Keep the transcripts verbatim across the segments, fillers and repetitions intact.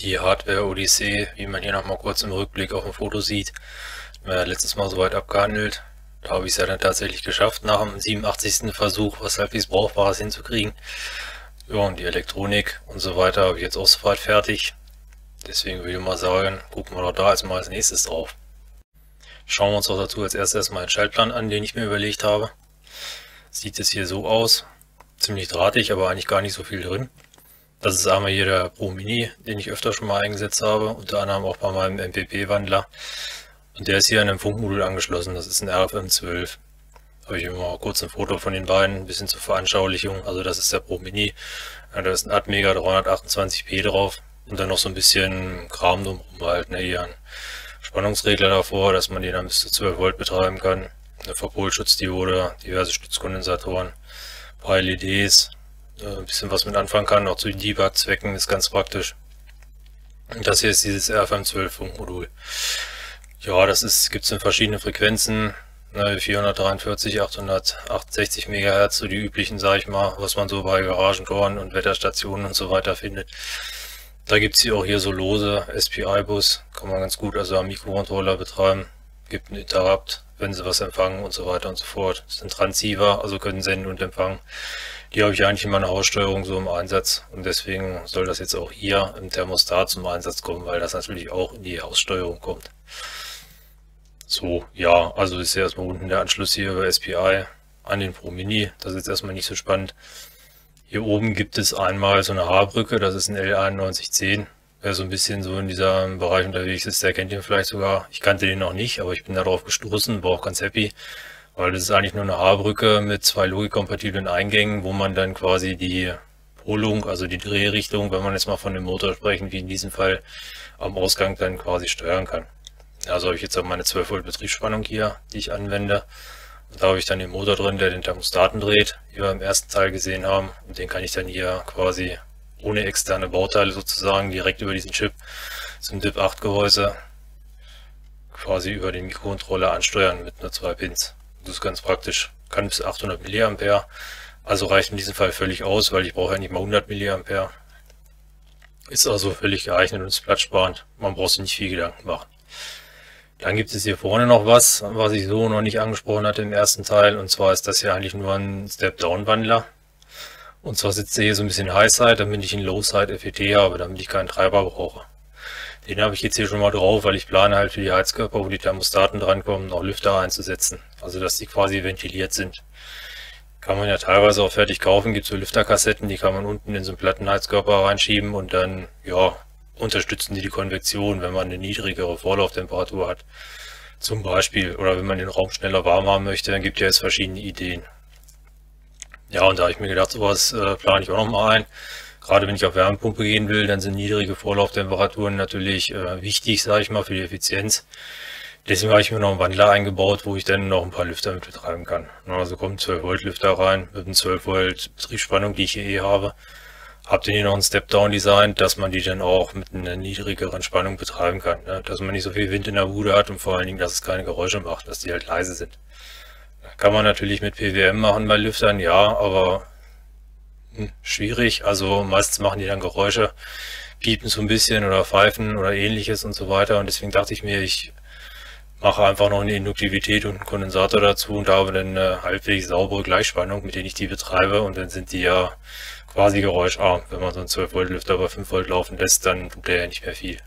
Die Hardware-Odyssee, wie man hier nochmal kurz im Rückblick auf dem Foto sieht, haben wir ja letztes Mal soweit abgehandelt. Da habe ich es ja dann tatsächlich geschafft, nach dem siebenundachtzigsten Versuch was halbwegs Brauchbares hinzukriegen. Ja, und die Elektronik und so weiter habe ich jetzt auch soweit fertig. Deswegen würde ich mal sagen, gucken wir doch da erstmal als nächstes drauf. Schauen wir uns doch dazu als erstes erstmal einen Schaltplan an, den ich mir überlegt habe. Sieht es hier so aus. Ziemlich drahtig, aber eigentlich gar nicht so viel drin. Das ist einmal hier der Pro Mini, den ich öfter schon mal eingesetzt habe, unter anderem auch bei meinem M P P-Wandler. Und der ist hier an einem Funkmodul angeschlossen, das ist ein R F M zwölf. Habe ich immer mal kurz ein Foto von den beiden, ein bisschen zur Veranschaulichung. Also das ist der Pro Mini, da ist ein Atmega dreihundertachtundzwanzig p drauf und dann noch so ein bisschen Kram drumherum halt, ne, hier ein Spannungsregler davor, dass man den dann bis zu zwölf Volt betreiben kann, eine Verpolschutzdiode, diverse Stützkondensatoren, ein paar L E Ds, ein bisschen was mit anfangen kann, auch zu den Debug-Zwecken ist ganz praktisch. Und das hier ist dieses R F M zwölf Funkmodul. Ja, das ist, gibt es in verschiedenen Frequenzen, ne, vierhundertdreiundvierzig, achthundertachtundsechzig Megahertz, so die üblichen, sag ich mal, was man so bei Garagentoren und Wetterstationen und so weiter findet. Da gibt es hier auch hier so lose S P I-Bus, kann man ganz gut also am Mikrocontroller betreiben, gibt einen Interrupt, wenn sie was empfangen und so weiter und so fort. Das sind Transceiver, also können senden und empfangen. Die habe ich eigentlich in meiner Haussteuerung so im Einsatz und deswegen soll das jetzt auch hier im Thermostat zum Einsatz kommen, weil das natürlich auch in die Haussteuerung kommt. So, ja, also ist ja erstmal unten der Anschluss hier über S P I an den Pro Mini, das ist jetzt erstmal nicht so spannend. Hier oben gibt es einmal so eine Haarbrücke, das ist ein L einundneunzig zehn. Wer so ein bisschen so in diesem Bereich unterwegs ist, der kennt ihn vielleicht sogar. Ich kannte den noch nicht, aber ich bin darauf gestoßen, war auch ganz happy. Weil das ist eigentlich nur eine Haarbrücke mit zwei logikkompatiblen Eingängen, wo man dann quasi die Polung, also die Drehrichtung, wenn man jetzt mal von dem Motor sprechen, wie in diesem Fall, am Ausgang dann quasi steuern kann. Also habe ich jetzt auch meine zwölf Volt Betriebsspannung hier, die ich anwende. Und da habe ich dann den Motor drin, der den Thermostaten dreht, wie wir im ersten Teil gesehen haben. Und den kann ich dann hier quasi ohne externe Bauteile sozusagen direkt über diesen Chip zum D I P acht Gehäuse quasi über den Mikrocontroller ansteuern mit nur zwei Pins. Das ist ganz praktisch, kann bis achthundert Milliampere, also reicht in diesem Fall völlig aus, weil ich brauche ja nicht mal hundert Milliampere. Ist also völlig geeignet und ist platzsparend, man braucht sich nicht viel Gedanken machen. Dann gibt es hier vorne noch was, was ich so noch nicht angesprochen hatte im ersten Teil, und zwar ist das hier eigentlich nur ein Step-Down-Wandler. Und zwar sitzt er hier so ein bisschen High-Side, damit ich einen Low-Side F E T habe, damit ich keinen Treiber brauche. Den habe ich jetzt hier schon mal drauf, weil ich plane halt für die Heizkörper, wo die Thermostaten drankommen, noch Lüfter einzusetzen. Also dass die quasi ventiliert sind. Kann man ja teilweise auch fertig kaufen, gibt so Lüfterkassetten, die kann man unten in so einen Plattenheizkörper reinschieben und dann, ja, unterstützen die die Konvektion, wenn man eine niedrigere Vorlauftemperatur hat. Zum Beispiel, oder wenn man den Raum schneller warm haben möchte, dann gibt es ja jetzt verschiedene Ideen. Ja, und da habe ich mir gedacht, sowas äh, plane ich auch noch mal ein. Gerade wenn ich auf Wärmepumpe gehen will, dann sind niedrige Vorlauftemperaturen natürlich äh, wichtig, sage ich mal, für die Effizienz. Deswegen habe ich mir noch einen Wandler eingebaut, wo ich dann noch ein paar Lüfter mit betreiben kann. Also kommt zwölf Volt Lüfter rein mit einem zwölf Volt Betriebsspannung, die ich hier eh habe. Hab dann hier noch ein Step-Down designt, dass man die dann auch mit einer niedrigeren Spannung betreiben kann. Ne? Dass man nicht so viel Wind in der Bude hat und vor allen Dingen, dass es keine Geräusche macht, dass die halt leise sind. Kann man natürlich mit P W M machen bei Lüftern, ja, aber schwierig, also meistens machen die dann Geräusche, piepen so ein bisschen oder pfeifen oder ähnliches und so weiter, und deswegen dachte ich mir, ich mache einfach noch eine Induktivität und einen Kondensator dazu und habe dann eine halbwegs saubere Gleichspannung, mit denen ich die betreibe, und dann sind die ja quasi geräuscharm. Wenn man so einen zwölf Volt Lüfter bei fünf Volt laufen lässt, dann tut der ja nicht mehr viel.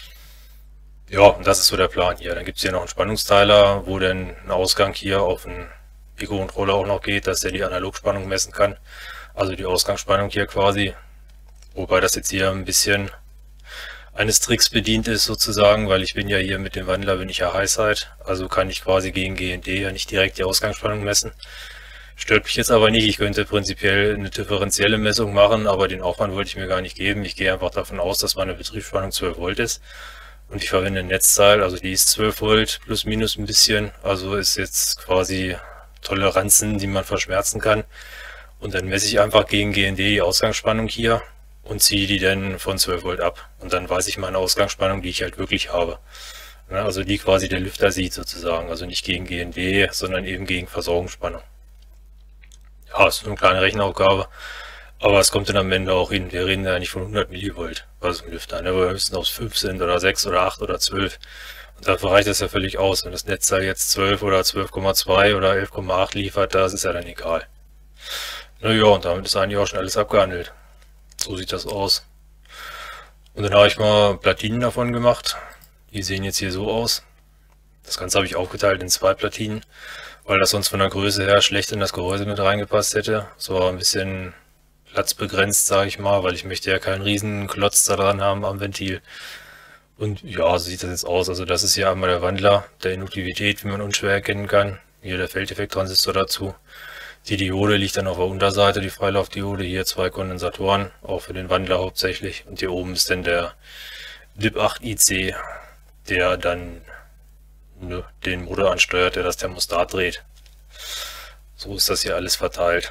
Ja, und das ist so der Plan hier. Dann gibt es hier noch einen Spannungsteiler, wo dann ein Ausgang hier auf einen Mikrocontroller auch noch geht, dass der die Analogspannung messen kann. Also die Ausgangsspannung hier quasi, wobei das jetzt hier ein bisschen eines Tricks bedient ist sozusagen, weil ich bin ja hier mit dem Wandler, bin ich ja High-Side, also kann ich quasi gegen G N D ja nicht direkt die Ausgangsspannung messen. Stört mich jetzt aber nicht, ich könnte prinzipiell eine differenzielle Messung machen, aber den Aufwand wollte ich mir gar nicht geben. Ich gehe einfach davon aus, dass meine Betriebsspannung zwölf Volt ist und ich verwende ein Netzteil, also die ist zwölf Volt plus minus ein bisschen, also ist jetzt quasi Toleranzen, die man verschmerzen kann. Und dann messe ich einfach gegen G N D die Ausgangsspannung hier und ziehe die dann von zwölf Volt ab. Und dann weiß ich meine Ausgangsspannung, die ich halt wirklich habe. Also die quasi der Lüfter sieht sozusagen. Also nicht gegen G N D, sondern eben gegen Versorgungsspannung. Ja, ist eine kleine Rechenaufgabe. Aber es kommt dann am Ende auch hin, wir reden ja nicht von hundert Millivolt bei so einem Lüfter, ne, wo wir höchstens aufs fünf sind oder sechs oder acht oder zwölf. Und dafür reicht das ja völlig aus. Wenn das Netzteil jetzt zwölf oder zwölf Komma zwei oder elf Komma acht liefert, das ist ja dann egal. Naja, und damit ist eigentlich auch schon alles abgehandelt. So sieht das aus. Und dann habe ich mal Platinen davon gemacht. Die sehen jetzt hier so aus. Das Ganze habe ich aufgeteilt in zwei Platinen, weil das sonst von der Größe her schlecht in das Gehäuse mit reingepasst hätte. So ein bisschen platzbegrenzt, sage ich mal, weil ich möchte ja keinen riesen Klotz da dran haben am Ventil. Und ja, so sieht das jetzt aus. Also das ist hier einmal der Wandler der Induktivität, wie man unschwer erkennen kann. Hier der Feldeffekt-Transistor dazu. Die Diode liegt dann auf der Unterseite, die Freilaufdiode. Hier zwei Kondensatoren, auch für den Wandler hauptsächlich. Und hier oben ist dann der D I P acht I C, der dann ne, den Motor ansteuert, der das Thermostat dreht. So ist das hier alles verteilt.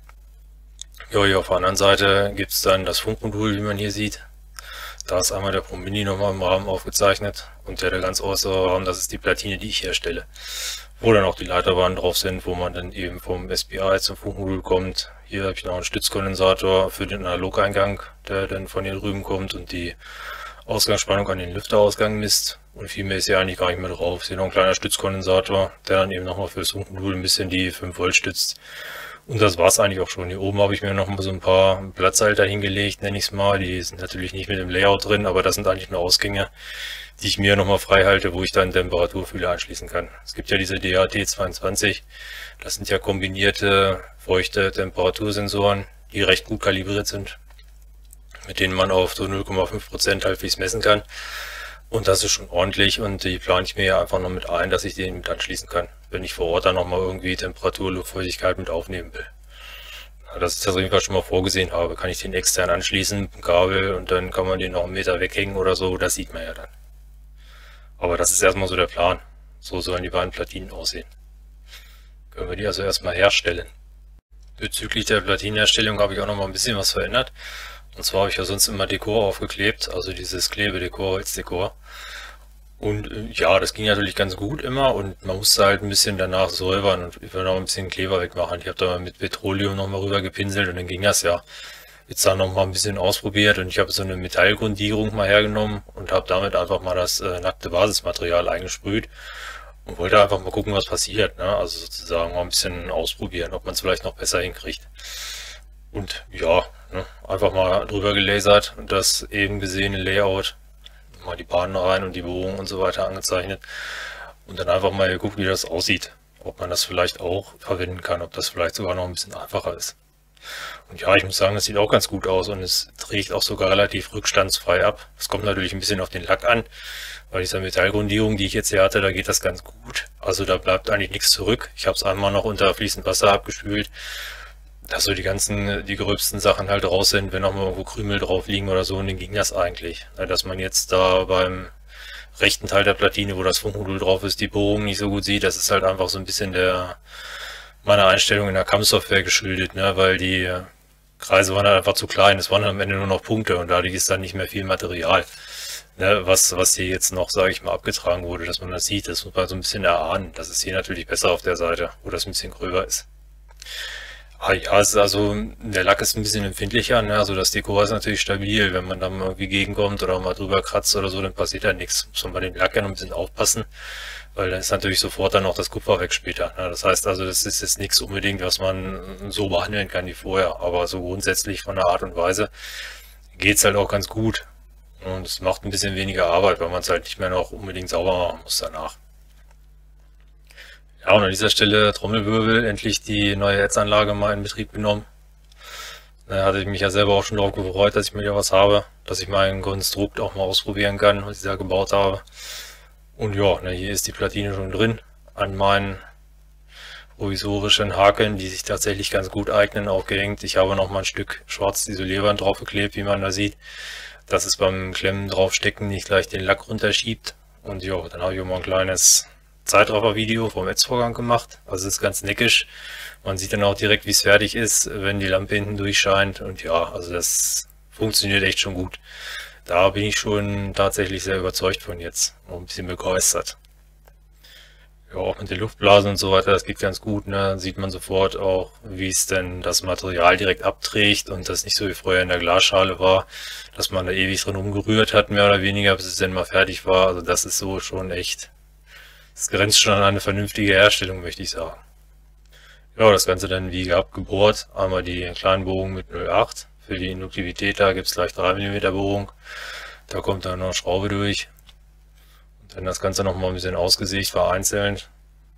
Ja, hier auf der anderen Seite gibt es dann das Funkmodul, wie man hier sieht. Da ist einmal der ProMini nochmal im Rahmen aufgezeichnet und der, der ganz äußere Rahmen, das ist die Platine, die ich herstelle. Wo dann auch die Leiterbahnen drauf sind, wo man dann eben vom S P I zum Funkmodul kommt. Hier habe ich noch einen Stützkondensator für den Analogeingang, der dann von hier drüben kommt und die Ausgangsspannung an den Lüfterausgang misst. Und viel mehr ist hier eigentlich gar nicht mehr drauf. Hier noch ein kleiner Stützkondensator, der dann eben nochmal für das Funkmodul ein bisschen die fünf Volt stützt. Und das war's eigentlich auch schon. Hier oben habe ich mir noch mal so ein paar Platzhalter hingelegt, nenne ich es mal. Die sind natürlich nicht mit dem Layout drin, aber das sind eigentlich nur Ausgänge, die ich mir nochmal frei halte, wo ich dann Temperaturfühler anschließen kann. Es gibt ja diese D A T zweiundzwanzig. Das sind ja kombinierte feuchte Temperatursensoren, die recht gut kalibriert sind, mit denen man auf so null Komma fünf Prozent halbwegs messen kann. Und das ist schon ordentlich und die plane ich mir ja einfach noch mit ein, dass ich den mit anschließen kann, wenn ich vor Ort dann nochmal irgendwie Temperatur, Luftfeuchtigkeit mit aufnehmen will. Ja, dass ich das auf jeden Fall schon mal vorgesehen habe, kann ich den extern anschließen mit dem Kabel und dann kann man den noch einen Meter weghängen oder so, das sieht man ja dann. Aber das ist erstmal so der Plan. So sollen die beiden Platinen aussehen. Können wir die also erstmal herstellen. Bezüglich der Platinenherstellung habe ich auch noch mal ein bisschen was verändert. Und zwar habe ich ja sonst immer Dekor aufgeklebt, also dieses Klebedekor, Holzdekor. Und äh, ja, das ging natürlich ganz gut immer und man musste halt ein bisschen danach säubern und ich will noch ein bisschen Kleber wegmachen. Ich habe da mal mit Petroleum noch mal rüber gepinselt und dann ging das ja. Jetzt da noch mal ein bisschen ausprobiert und ich habe so eine Metallgrundierung mal hergenommen und habe damit einfach mal das äh, nackte Basismaterial eingesprüht und wollte einfach mal gucken, was passiert, ne? Also sozusagen mal ein bisschen ausprobieren, ob man es vielleicht noch besser hinkriegt. Und ja, ne, einfach mal drüber gelasert und das eben gesehene Layout, mal die Bahnen rein und die Bohrungen und so weiter angezeichnet und dann einfach mal geguckt, wie das aussieht, ob man das vielleicht auch verwenden kann, ob das vielleicht sogar noch ein bisschen einfacher ist. Und ja, ich muss sagen, das sieht auch ganz gut aus und es trägt auch sogar relativ rückstandsfrei ab. Es kommt natürlich ein bisschen auf den Lack an, bei dieser Metallgrundierung, die ich jetzt hier hatte, da geht das ganz gut. Also da bleibt eigentlich nichts zurück. Ich habe es einmal noch unter fließend Wasser abgespült, dass so die ganzen, die gröbsten Sachen halt raus sind, wenn auch mal irgendwo Krümel drauf liegen oder so, und dann ging das eigentlich. Dass man jetzt da beim rechten Teil der Platine, wo das Funkmodul drauf ist, die Bohrung nicht so gut sieht, das ist halt einfach so ein bisschen der meiner Einstellung in der C A M-Software geschuldet, ne, weil die Kreise waren halt einfach zu klein, es waren am Ende nur noch Punkte und dadurch ist dann nicht mehr viel Material, ne, was, was hier jetzt noch, sage ich mal, abgetragen wurde, dass man das sieht. Das muss man so ein bisschen erahnen. Das ist hier natürlich besser auf der Seite, wo das ein bisschen gröber ist. Ah ja, es ist also, der Lack ist ein bisschen empfindlicher, ne? Also das Dekor ist natürlich stabil, wenn man dann irgendwie gegenkommt oder mal drüber kratzt oder so, dann passiert ja nichts. Muss man bei dem Lack ja noch ein bisschen aufpassen, weil dann ist natürlich sofort dann auch das Kupfer weg später, ne? Das heißt also, das ist jetzt nichts unbedingt, was man so behandeln kann wie vorher, aber so grundsätzlich von der Art und Weise geht's halt auch ganz gut. Und es macht ein bisschen weniger Arbeit, weil man es halt nicht mehr noch unbedingt sauber machen muss danach. Ja, und an dieser Stelle Trommelwirbel, endlich die neue Netzanlage mal in Betrieb genommen. Da hatte ich mich ja selber auch schon darauf gefreut, dass ich mir ja was habe, dass ich mein Konstrukt auch mal ausprobieren kann, was ich da gebaut habe. Und ja, ne, hier ist die Platine schon drin, an meinen provisorischen Hakeln, die sich tatsächlich ganz gut eignen, aufgehängt. Ich habe noch mal ein Stück schwarzes Isolierband draufgeklebt, wie man da sieht, dass es beim Klemmen draufstecken nicht gleich den Lack runterschiebt. Und ja, dann habe ich auch mal ein kleines Zeitraffer-Video vom Ätzvorgang gemacht. Also es ist ganz neckisch. Man sieht dann auch direkt, wie es fertig ist, wenn die Lampe hinten durchscheint. Und ja, also das funktioniert echt schon gut. Da bin ich schon tatsächlich sehr überzeugt von jetzt. Auch ein bisschen begeistert. Ja, auch mit den Luftblasen und so weiter, das geht ganz gut, ne? Sieht man sofort auch, wie es denn das Material direkt abträgt und das nicht so wie früher in der Glasschale war, dass man da ewig drin rumgerührt hat, mehr oder weniger, bis es dann mal fertig war. Also das ist so schon echt, das grenzt schon an eine vernünftige Herstellung, möchte ich sagen. Ja, das Ganze dann wie gehabt gebohrt. Einmal die kleinen Bohrungen mit null Komma acht. Für die Induktivität da gibt es gleich drei Millimeter Bohrung. Da kommt dann noch eine Schraube durch. Und dann das Ganze nochmal ein bisschen ausgesägt, vereinzelt.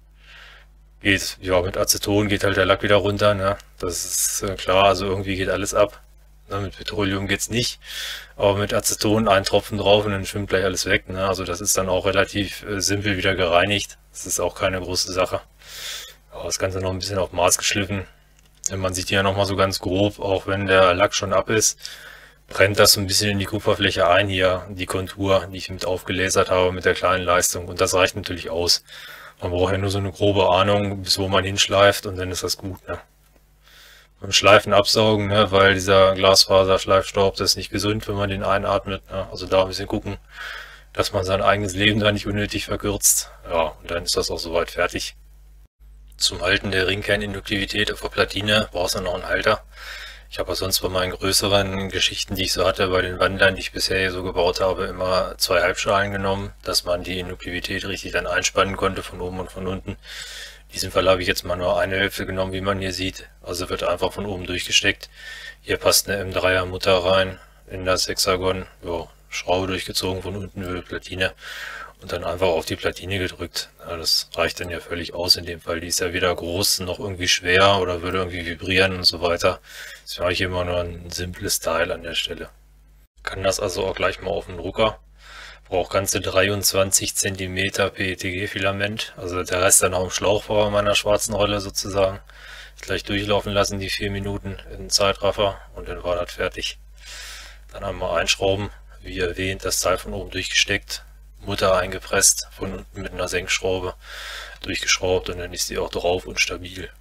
Geht, ja, mit Aceton geht halt der Lack wieder runter, ne? Das ist äh, klar, also irgendwie geht alles ab. Ne? Mit Petroleum geht's nicht. Aber mit Aceton ein Tropfen drauf und dann schwimmt gleich alles weg, ne? Also das ist dann auch relativ äh, simpel wieder gereinigt. Das ist auch keine große Sache. Aber das Ganze noch ein bisschen auf Maß geschliffen. Denn man sieht hier nochmal so ganz grob, auch wenn der Lack schon ab ist, brennt das so ein bisschen in die Kupferfläche ein hier, die Kontur, die ich mit aufgelasert habe mit der kleinen Leistung. Und das reicht natürlich aus. Man braucht ja nur so eine grobe Ahnung, bis wo man hinschleift und dann ist das gut, ne? Beim Schleifen absaugen, ne? Weil dieser Glasfaserschleifstaub, das ist nicht gesund, wenn man den einatmet, ne? Also da ein bisschen gucken, dass man sein eigenes Leben da nicht unnötig verkürzt. Ja, und dann ist das auch soweit fertig. Zum Halten der Ringkerninduktivität auf der Platine brauchst du noch einen Halter. Ich habe sonst bei meinen größeren Geschichten, die ich so hatte, bei den Wandlern, die ich bisher so gebaut habe, immer zwei Halbschalen genommen, dass man die Induktivität richtig dann einspannen konnte von oben und von unten. In diesem Fall habe ich jetzt mal nur eine Hälfte genommen, wie man hier sieht. Also wird einfach von oben durchgesteckt. Hier passt eine M dreier Mutter rein in das Hexagon. Ja, Schraube durchgezogen von unten über die Platine und dann einfach auf die Platine gedrückt. Ja, das reicht dann ja völlig aus in dem Fall. Die ist ja weder groß noch irgendwie schwer oder würde irgendwie vibrieren und so weiter. Das mache ich immer nur ein simples Teil an der Stelle. Kann das also auch gleich mal auf den Drucker. Braucht ganze dreiundzwanzig Zentimeter P E T G-Filament. Also der Rest dann auch im Schlauchbauer meiner schwarzen Rolle sozusagen. Gleich durchlaufen lassen, die vier Minuten in Zeitraffer und dann war das fertig. Dann einmal einschrauben, wie erwähnt, das Teil von oben durchgesteckt, Mutter eingepresst, von unten mit einer Senkschraube durchgeschraubt und dann ist die auch drauf und stabil.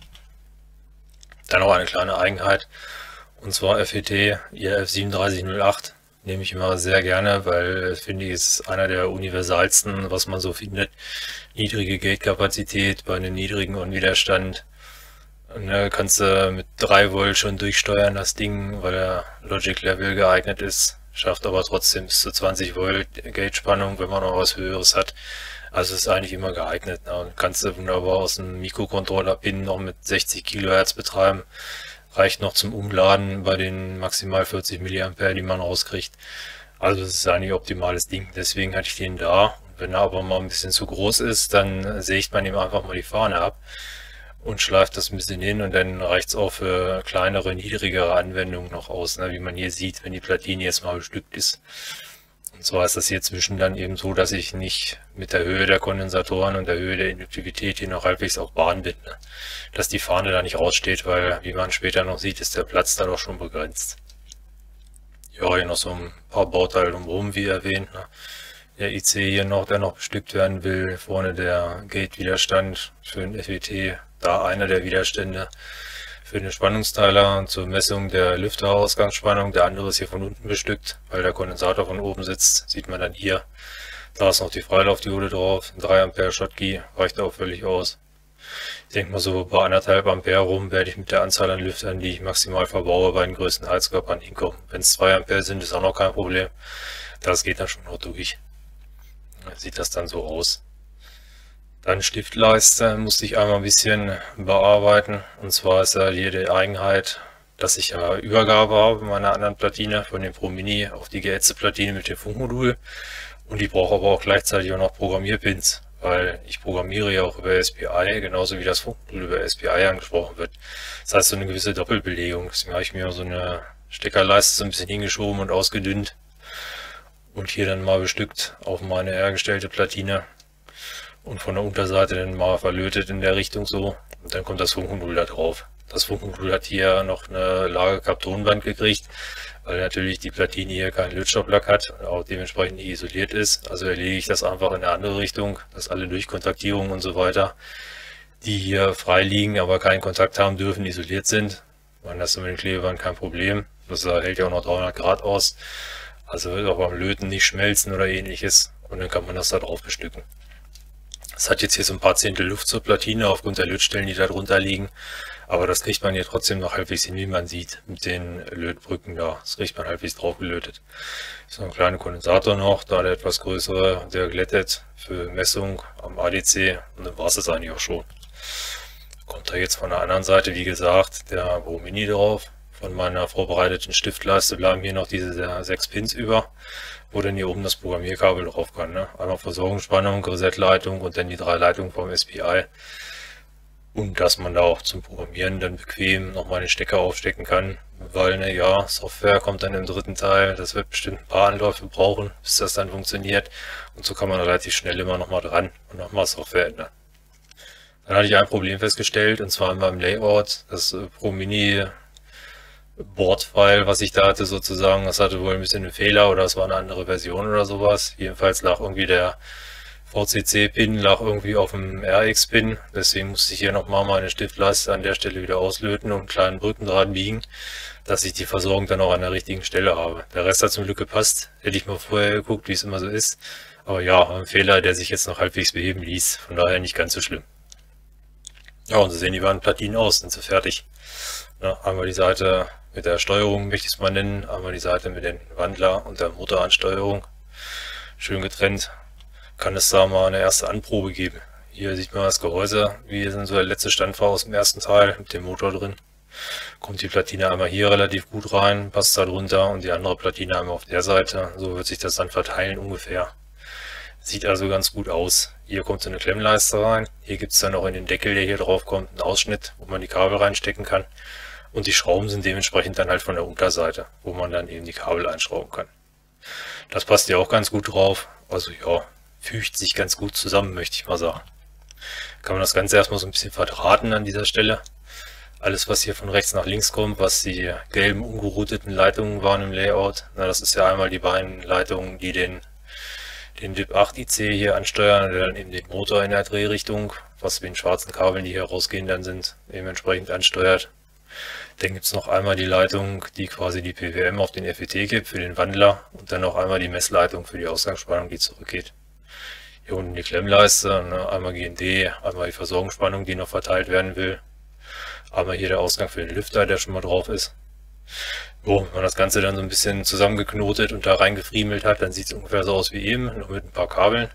Dann noch eine kleine Eigenheit, und zwar F E T I R F sieben drei null acht. Nehme ich immer sehr gerne, weil finde ich, ist einer der universalsten, was man so findet. Niedrige Gatekapazität bei einem niedrigen Unwiderstand. Und da kannst du mit drei Volt schon durchsteuern, das Ding, weil der Logic Level geeignet ist. Schafft aber trotzdem bis zu zwanzig Volt Gate-Spannung, wenn man noch was Höheres hat. Also ist eigentlich immer geeignet. Ne? Kannst du wunderbar aus dem Mikrocontroller-Pin noch mit sechzig Kilohertz betreiben. Reicht noch zum Umladen bei den maximal vierzig Milliampere, die man rauskriegt. Also es ist eigentlich ein optimales Ding. Deswegen hatte ich den da. Wenn er aber mal ein bisschen zu groß ist, dann sägt man ihm einfach mal die Fahne ab und schleift das ein bisschen hin und dann reicht es auch für kleinere, niedrigere Anwendungen noch aus, ne? Wie man hier sieht, wenn die Platine jetzt mal bestückt ist. Und zwar ist das hier zwischen dann eben so, dass ich nicht mit der Höhe der Kondensatoren und der Höhe der Induktivität hier noch halbwegs auf Bahn bin, ne? Dass die Fahne da nicht raussteht, weil, wie man später noch sieht, ist der Platz da doch schon begrenzt. Ja, hier noch so ein paar Bauteile drumherum, wie erwähnt, ne? Der I C hier noch, der noch bestückt werden will, vorne der Gate-Widerstand für den F E T, da einer der Widerstände für den Spannungsteiler zur Messung der Lüfterausgangsspannung. Der andere ist hier von unten bestückt, weil der Kondensator von oben sitzt, sieht man dann hier. Da ist noch die Freilaufdiode drauf, ein drei Ampere Schottky, reicht auch völlig aus. Ich denke mal so bei anderthalb Ampere rum werde ich mit der Anzahl an Lüftern, die ich maximal verbaue, bei den größten Heizkörpern hinkommen. Wenn es zwei Ampere sind, ist auch noch kein Problem. Das geht dann schon noch durch. Sieht das dann so aus. Dann Stiftleiste musste ich einmal ein bisschen bearbeiten. Und zwar ist ja hier die Eigenheit, dass ich ja Übergabe habe meiner anderen Platine von dem Pro Mini auf die geätzte Platine mit dem Funkmodul. Und die brauche aber auch gleichzeitig auch noch Programmierpins, weil ich programmiere ja auch über S P I, genauso wie das Funkmodul über S P I angesprochen wird. Das heißt so eine gewisse Doppelbelegung. Deswegen habe ich mir so eine Steckerleiste so ein bisschen hingeschoben und ausgedünnt. Und hier dann mal bestückt auf meine hergestellte Platine und von der Unterseite dann mal verlötet in der Richtung so und dann kommt das Funkmodul da drauf. Das Funkmodul hat hier noch eine Lagerkaptonwand gekriegt, weil natürlich die Platine hier keinen Lötstofplack hat und auch dementsprechend nicht isoliert ist. Also erlege ich das einfach in eine andere Richtung, dass alle Durchkontaktierungen und so weiter, die hier frei liegen, aber keinen Kontakt haben dürfen, isoliert sind. Man das mit den Klebeband kein Problem. Das hält ja auch noch dreihundert Grad aus. Also wird auch beim Löten nicht schmelzen oder ähnliches und dann kann man das da drauf bestücken. Es hat jetzt hier so ein paar Zehntel Luft zur Platine aufgrund der Lötstellen, die da drunter liegen. Aber das kriegt man hier trotzdem noch halbwegs hin, wie man sieht, mit den Lötbrücken da. Das kriegt man halbwegs drauf gelötet. So ein kleiner Kondensator noch, da der etwas größere, der glättet für Messung am A D C. Und dann war es das eigentlich auch schon. Kommt da jetzt von der anderen Seite, wie gesagt, der Pro Mini drauf. Von meiner vorbereiteten Stiftleiste bleiben hier noch diese sechs Pins über, wo dann hier oben das Programmierkabel drauf kann. Ne? Einmal Versorgungsspannung, Resetleitung und dann die drei Leitungen vom S P I. Und dass man da auch zum Programmieren dann bequem nochmal den Stecker aufstecken kann, weil, ne, ja, Software kommt dann im dritten Teil, das wird bestimmt ein paar Anläufe brauchen, bis das dann funktioniert. Und so kann man relativ schnell immer nochmal dran und nochmal Software ändern. Dann hatte ich ein Problem festgestellt, und zwar in meinem Layout, das Pro Mini Board-File, was ich da hatte sozusagen, das hatte wohl ein bisschen einen Fehler oder es war eine andere Version oder sowas. Jedenfalls lag irgendwie der V C C-Pin lag irgendwie auf dem R X-Pin, deswegen musste ich hier nochmal meine Stiftleiste an der Stelle wieder auslöten und einen kleinen Brückendraht biegen, dass ich die Versorgung dann auch an der richtigen Stelle habe. Der Rest hat zum Glück gepasst, hätte ich mal vorher geguckt, wie es immer so ist. Aber ja, ein Fehler, der sich jetzt noch halbwegs beheben ließ, von daher nicht ganz so schlimm. Ja, und so sehen die beiden Platinen aus, sind sie fertig. Na, einmal die Seite mit der Steuerung, möchte ich es mal nennen, einmal die Seite mit dem Wandler und der Motoransteuerung. Schön getrennt. Kann es da mal eine erste Anprobe geben. Hier sieht man das Gehäuse, wie so der letzte Stand war aus dem ersten Teil mit dem Motor drin. Kommt die Platine einmal hier relativ gut rein, passt da drunter und die andere Platine einmal auf der Seite. So wird sich das dann verteilen ungefähr. Sieht also ganz gut aus. Hier kommt so eine Klemmleiste rein. Hier gibt es dann auch in den Deckel, der hier drauf kommt, einen Ausschnitt, wo man die Kabel reinstecken kann. Und die Schrauben sind dementsprechend dann halt von der Unterseite, wo man dann eben die Kabel einschrauben kann. Das passt hier auch ganz gut drauf. Also ja, fügt sich ganz gut zusammen, möchte ich mal sagen. Kann man das Ganze erstmal so ein bisschen verdrahten an dieser Stelle. Alles, was hier von rechts nach links kommt, was die gelben ungerouteten Leitungen waren im Layout, na, das ist ja einmal die beiden Leitungen, die den den D I P acht I C hier ansteuern, der dann eben den Motor in der Drehrichtung, was mit den schwarzen Kabeln, die hier rausgehen, dann sind, eben entsprechend ansteuert. Dann gibt es noch einmal die Leitung, die quasi die P W M auf den F E T gibt für den Wandler und dann noch einmal die Messleitung für die Ausgangsspannung, die zurückgeht. Hier unten die Klemmleiste, ne, einmal G N D, einmal die Versorgungsspannung, die noch verteilt werden will. Einmal hier der Ausgang für den Lüfter, der schon mal drauf ist. So, wenn man das Ganze dann so ein bisschen zusammengeknotet und da reingefriemelt hat, dann sieht es ungefähr so aus wie eben, nur mit ein paar Kabeln.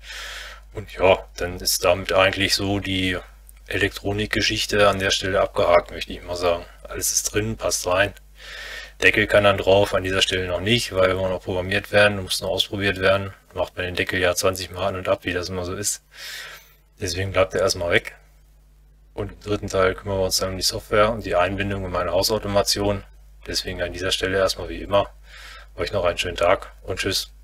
Und ja, dann ist damit eigentlich so die Elektronikgeschichte an der Stelle abgehakt, möchte ich mal sagen. Alles ist drin, passt rein. Deckel kann dann drauf, an dieser Stelle noch nicht, weil wir noch programmiert werden, muss noch ausprobiert werden. Macht man den Deckel ja zwanzig Mal an und ab, wie das immer so ist. Deswegen bleibt er erstmal weg. Und im dritten Teil kümmern wir uns dann um die Software und die Einbindung in meine Hausautomation. Deswegen an dieser Stelle erstmal wie immer. Euch noch einen schönen Tag und tschüss.